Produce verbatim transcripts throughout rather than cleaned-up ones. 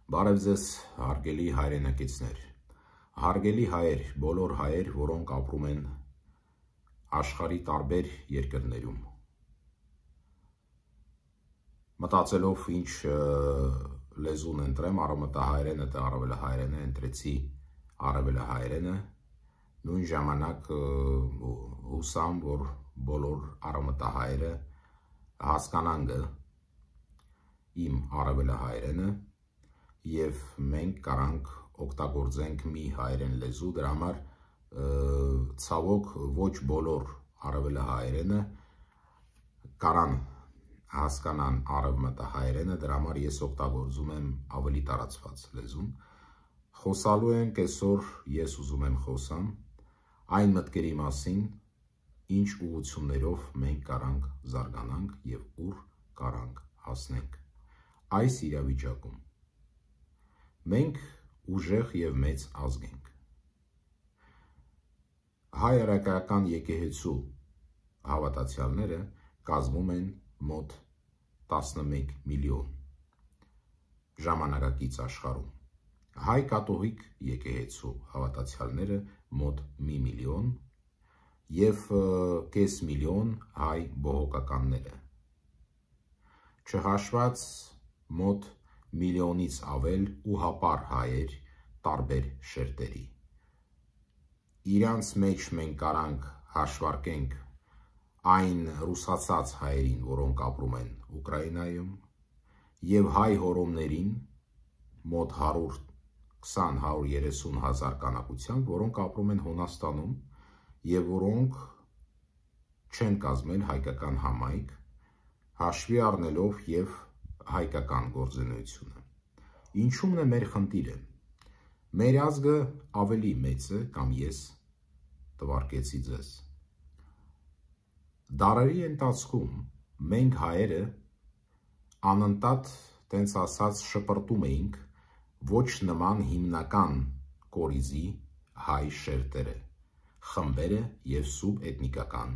Բարև ձեզ, հարգելի հայրենակիցներ, հարգելի հայեր, բոլոր հայեր, որոնք ապրում են աշխարհի տարբեր երկրներում։ Մտածելով ինչ լեզուն ընտրեմ, արևմտահայերենը թե արևելահայերենը, ընտրեցի արևելահայերենը, նույն ժամանակ հուսամ, որ բոլոր արևմտահայերը հասկանան իմ արևելահայերենը և մենք կարանք օգտագործենք մի հայերեն լեզու, դրա համար ցավոք ոչ բոլոր արևելահայերենը կարան հասկանան արևմտահայերենը, դրա համար ես օգտագործում եմ ավելի տարածված լեզուն։ Խոսալու ենք այսօր, ես ուզում եմ խոսամ այն մտքերի մասին, ինչ ուղղություններով մենք կարանք զարգանանք և ուր կարանք հասնենք այս իրավիճակում։ Մենք ուժեղ և մեծ ազգ ենք։ Հայ հրեական եկեղեցու հավատացյալները կազմում են մոտ տասնմեկ միլիոն ժամանակակից աշխարհում։ Հայ կաթողիկ եկեղեցու հավատացյալները մոտ մի միլիոն և կես միլիոն հայ բողոքականները, չհաշված մոտ միլիոնից ավել ուղղափառ հայեր տարբեր շերտերի։ Իրանց մեջ մենք կարանք հաշվարկենք այն ռուսացած հայերին, որոնք ապրում են Ուկրաինայում, և հայ հորոմներին մոտ հարյուր քսան հարյուր երեսուն հազար քանակությամբ, որոնք ապրում են Հունաստանում և որոնք չեն կազմել հայկական համայնք, հաշվի առնելով և հայկական գործունեությունը։ Ինչու՞մն է մեր խնդիրը։ Մեր ազգը ավելի մեծ է, կամ ես տվարկեցի ձեզ։ Դարերի ընթացքում մենք հայերը անընդհատ տենց ասած շպրտում էինք ոչ նման հիմնական կորիզի հայ շերտերը, խմբերը և սուբէթնիկական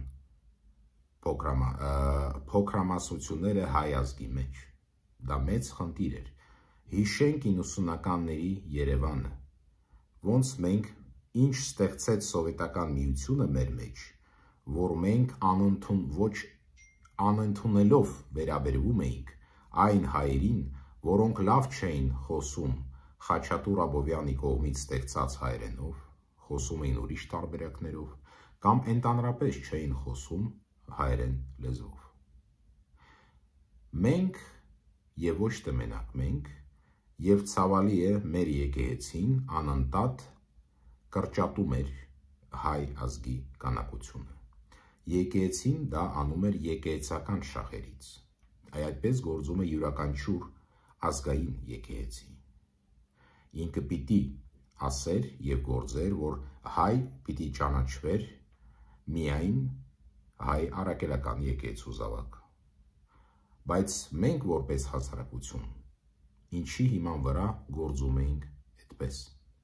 փոքրամասնությունները հայ ազգի մեջ։ Դա մեծ խնդիր էր։ Հիշենք իննսունականների Երևանը, ոնց մենք ինչ ստեղծեց Սովետական միությունը մեր մեջ, որ մենք ոչ անընդունելով վերաբերվում էինք այն հայերին, որոնք լավ չէին խոսում Խաչատուր Աբովյանի կողմից ստեղծած հայերենով, խոսում էին ուրիշ տարբերակներով, կամ ընդհանրապես չէին խոսում հայերեն լեզվով։ Մենք և ոչ թե մենակ մենք, և ցավալի է մեր եկեղեցին անընդհատ կրճատում էր հայ ազգի քանակությունը։ Եկեղեցին դա անում էր եկեղեցական շահերից, այդպես գործում է յուրաքանչյուր ազգային եկեղեցի։ Ինքը պիտի ասեր և գործեր, որ հայ պիտի ճանաչվեր միայն հայ առաքելական եկեղեցու զավակ։ Բայց մենք որպես հասարակություն ինչի հիման վրա գործում էինք այդպես։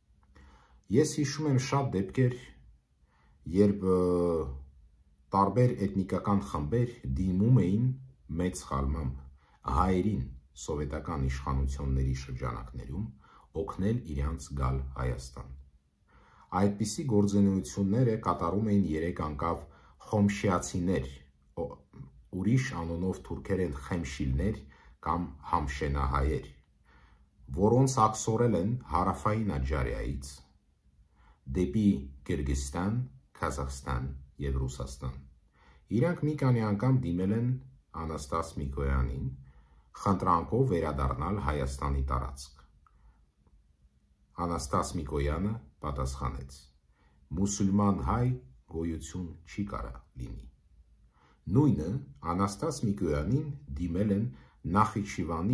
Ես հիշում եմ շատ դեպքեր, երբ տարբեր էթնիկական խմբեր դիմում էին մեծ սխալմամբ հայերին սովետական իշխանությունների շրջանակներում օգնել իրանց գալ Հայաստան։ Այդպիսի գործունեությունները կատարում էին երեք անգամ խոմշիացիներ, ուրիշ անունով թուրքերեն խեմշիլներ կամ համշենահայեր, որոնց աքսորել են հարավային Աջարիայից դեպի Կիրգիզստան, Քազախստան և Ռուսաստան։ Իրանք մի քանի անգամ դիմել են Անաստաս Միկոյանին խնդրանքով վերադառնալ Հայաստանի տարածք։ Անաստաս Միկոյանը պատասխանեց. մուսուլման հայ գոյություն չի կարա լինի։ Նույնը Անաստաս Միկոյանին դիմել են Նախիջևանի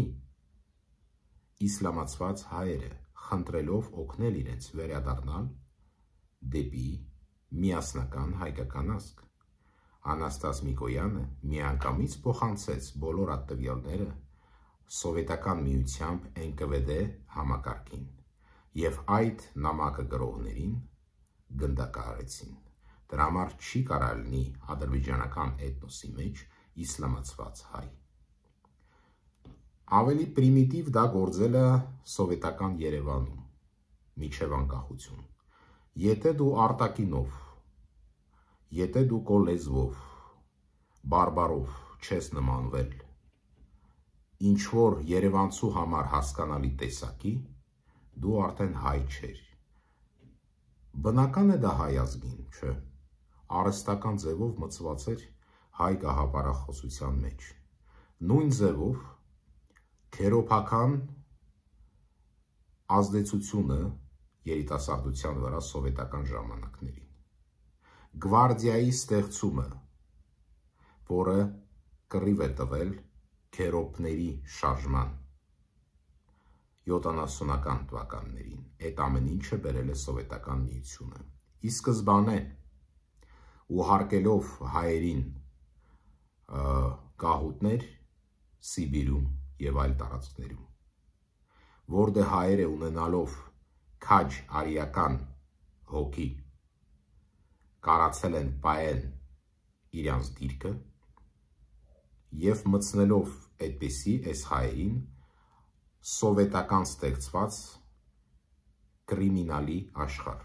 իսլամացված հայերը, խնդրելով օգնել իրենց վերադառնալ դեպի միասնական հայկական ազգ։ Անաստաս Միկոյանը միանգամից փոխանցեց բոլոր այդ տվյալները Սովետական միությամբ Էն Կը Վե Դե համակարգին և այդ նամակը գրողներին գնդակահարեցին։ Դրա համար չի կարա լինի ադրբեջանական էթնոսի մեջ իսլամացված հայ։ Ավելի պրիմիտիվ դա գործել է սովետական Երևանում, մինչև անկախություն։ Եթե դու արտակինով, եթե դու քո լեզվով, բարբարով չես նմանվել ինչ որ երևանցու համար հասկանալի տեսակի, դու արդեն հայ չեր։ Բնական է դա հայ ազգին, չէ, արհեստական ձևով մցված էր հայ գաղափարախոսության մեջ։ Նույն ձևով քերոփական ազդեցությունը երիտասարդության վրա սովետական ժամանակներին։ Գվարդիայի ստեղծումը, որը կռիվ է տվել քերոպների շարժման յոթանասունական թվականներին, այդ ամեն ինչը բերել է սովետական միությունը։ Ի սկզբանե ուղարկելով հայերին գաղութներ Սիբիրում և այլ տարածքներում, որտեղ հայերը ունենալով քաջ արիական հոգի կարացել են պահել իրենց դիրքը և մտցնելով այդպիսի այս հայերին սովետական ստեղծված կրիմինալի աշխարհ։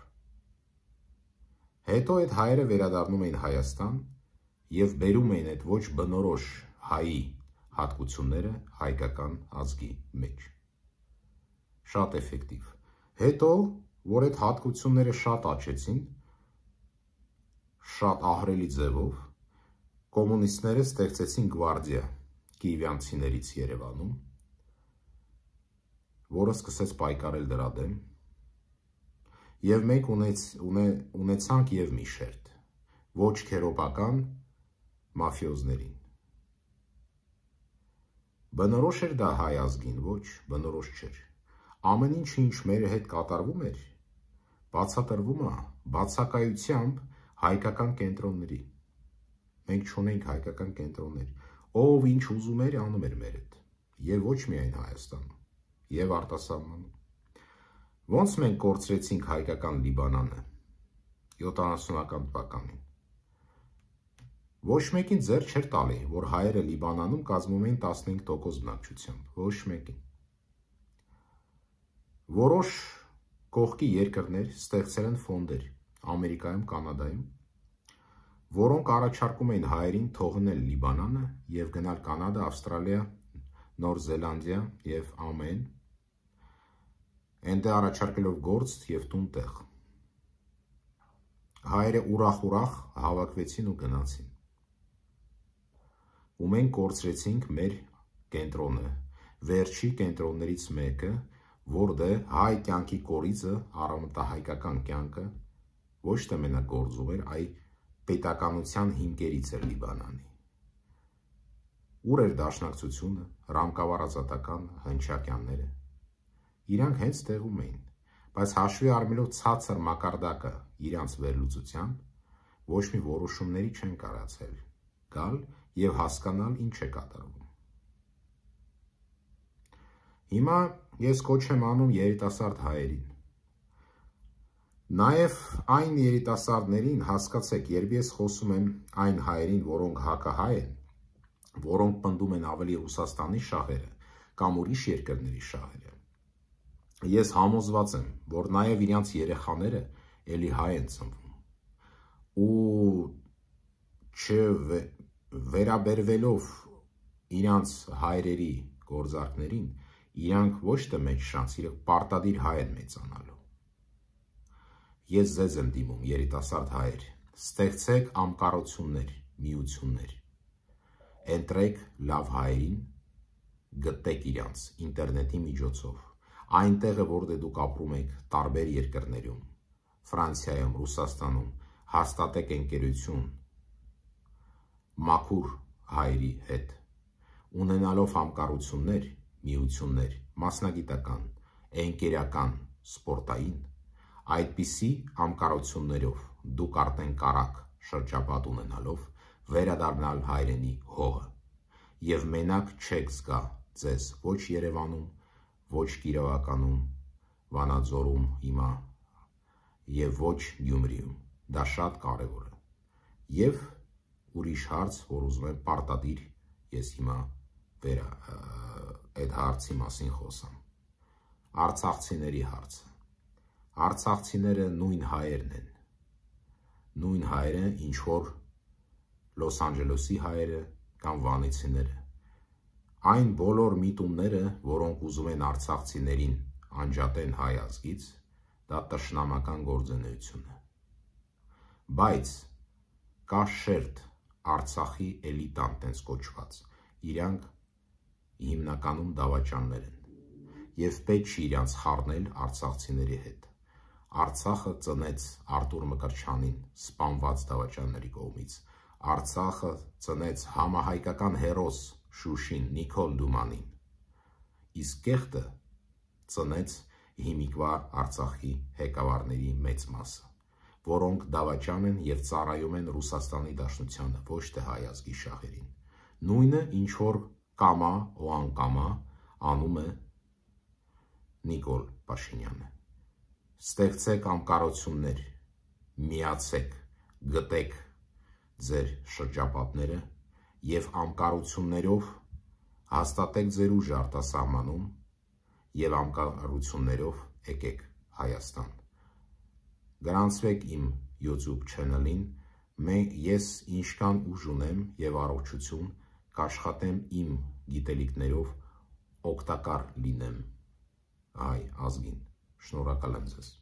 Հետո այդ հայերը վերադառնում էին Հայաստան և բերում էին այդ ոչ բնորոշ հայի հատկությունները հայկական ազգի մեջ։ Շատ էֆեկտիվ։ Հետո, որ այդ հատկությունները շատ աճեցին, շատ ահռելի ձևով, կոմունիստները ստեղծեցին գվարդիա կիևյանցիներից Երևանում, որը սկսեց պայքարել դրա դեմ, և մենք ունեց, ունե, ունեցանք և մի շերտ, ոչ քերոպական մաֆիոզներին։ Բնորոշ էր դա հայ ազգին, ոչ, բնորոշ չէր։ Ամեն ինչ, ինչ մեր հետ կատարվում էր, բացատրվում է բացակայությամբ հայկական կենտրոնների։ Մենք չունենք հայկական կենտրոններ, ով ինչ ուզում էր անում էր մեր հետ, և ոչ միայն Հայաստանում, և արտասահմանում։ Ոնց մենք կորցրեցինք հայկական Լիբանանը յոթանասունական թվականին։ Ոչ մեկին ձեռ չէր տալի, որ հայերը Լիբանանում կազմում էին տասնհինգ տոկոս բնակչությամբ, ոչ մեկին։ Որոշ կողքի երկրներ ստեղծել են ֆոնդեր Ամերիկայում, Կանադայում, որոնք առաջարկում էին հայերին թողնել Լիբանանը և գնալ Կանադա, Ավստրալիա, Նոր Զելանդիա և ամեն, այնտեղ առաջարկելով գործ և տուն տեղ։ Հայերը ուրախ-ուրախ հավաքվեցին ու գնացին։ Ու մենք կորցրեցինք մեր կենտրոնը, վերջի կենտրոններից մեկը, որտեղ հայ կյանքի կորիզը, առավոտահայկական կյանքը ոչ թե մենակ գործում էր, այլ պետականության հիմքերից էր Լիբանանի։ Ուր էր դաշնակցությունը, Ռամկավար Ազատական, Հնչակյանները։ Իրանք հենց տեղում էին, բայց հաշվի առնելով ցածր մակարդակը իրանց վերլուծության, ոչ մի որոշումների չեն կարողացել գալ և հասկանալ ինչ է կատարվում։ Հիմա ես կոչ եմ անում երիտասարդ հայերին։ Նաև այն երիտասարդներին, հասկացեք, երբ ես խոսում եմ այն հայերին, որոնք հակահայ են, որոնք պնդում են ավելի Ռուսաստանի շահերը կամ ուրիշ երկրների շահերը, ես համոզված եմ, որ նաև իրանց երեխաները էլի հայ են ծնվում ու չվերաբերվելով իրանց հայրերի գործարքներին, իրանք ոչ թե մեծ շանս, իրենք պարտադիր հայ են մեծանալու։ Ես ձեզ եմ դիմում, երիտասարդ հայեր, ստեղծեք անկառուցումներ, միություններ, ընտրեք լավ հայերին, գտեք իրանց ինտերնետի միջոցով, այնտեղը, որտեղ դուք ապրում եք տարբեր երկրներում, Ֆրանսիայում, Ռուսաստանում, հաստատեք ընկերություն մաքուր հայերի հետ, ունենալով համկառություններ, միություններ, մասնագիտական, ընկերական, սպորտային, այդպիսի համկառություններով դուք արդեն կարաք շրջապատ ունենալով վերադառնալ հայրենի հողը և մենակ չեք զգա ձեզ ոչ Երևանում, ոչ Կիրովականում, Վանաձորում հիմա և ոչ Գյումրիում, դա շատ կարևոր է։ Եվ ուրիշ հարց, որ ուզում եմ պարտադիր ես հիմա վերա այդ հարցի մասին խոսամ։ Արցախցիների հարցը։ Արցախցիները նույն հայերն են։ Նույն հայերը, ինչ որ Լոս Անջելեսի հայերը կամ վանեցիները։ Այն բոլոր միտումները, որոնք ուզում են արցախցիներին անջատեն հայ ազգից, դա տշնամական գործունեություն է։ Բայց կա շերտ Արցախի էլիտան տենց կոչված, իրանք հիմնականում դավաճաններ են, և պետք չի իրանց խառնել արցախցիների հետ։ Արցախը ծնեց Արտուր Մկրտչյանին սպանված դավաճանների կողմից, Արցախը ծնեց համահայկական հերոս Շուշին, Նիկոլ Դումանին, իսկ կեղտը ծնեց հիմիկվա Արցախի ղեկավարների մեծ մասը, որոնք դավաճան են և ծառայում են Ռուսաստանի Դաշնությանը, ոչ թե հայ ազգի շահերին։ Նույնը, ինչ որ կամա ու անկամա անում է Նիկոլ Փաշինյանը։ Ստեղծեք անկառություններ, միացեք, գտեք ձեր շրջապատները և անկառություններով հաստատեք ձեր ուժը արտասահմանում և անկառություններով եկեք Հայաստան։ Գրանցվեք իմ YouTube channel-ին, ես ինչքան ուժ ունեմ և առողջություն կաշխատեմ իմ գիտելիքներով օգտակար լինեմ հայ ազգին։ Շնորհակալ եմ ձեզ։